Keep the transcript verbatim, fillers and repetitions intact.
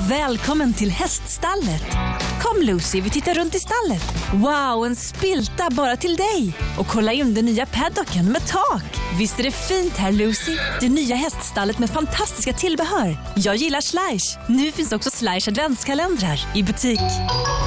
Välkommen till häststallet. Kom Lucy, vi tittar runt i stallet. Wow, en spilta bara till dig. Och kolla in den nya paddocken med tak. Visst är det fint här Lucy? Det nya häststallet med fantastiska tillbehör. Jag gillar Schleich. Nu finns också Schleich adventskalendrar i butik.